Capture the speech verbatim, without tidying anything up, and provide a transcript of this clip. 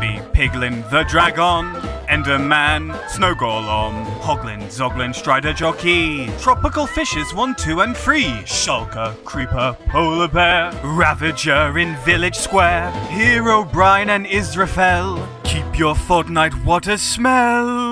Bumblebee, Piglin the Dragon, Enderman, Snow Golem, Hoglin, Zoglin, Strider Jockey, Tropical Fishes one, two and three, Shulker, Creeper, Polar Bear, Ravager in Village Square, Hero Brian and Israfel, keep your Fortnite water smell.